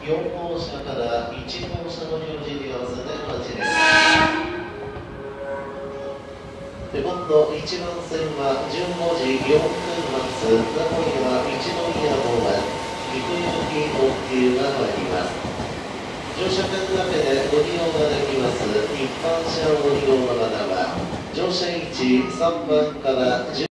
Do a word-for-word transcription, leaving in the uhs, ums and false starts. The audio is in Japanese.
よん号車からいち号車の表示に合わせてお待ちです。手番のいちばん線はじゅうごじよんぷん発、名古屋一宮方面、岐阜行き特急が参ります。乗車券だけでご利用ができます一般車ご利用の方は乗車位置さんばんからじゅう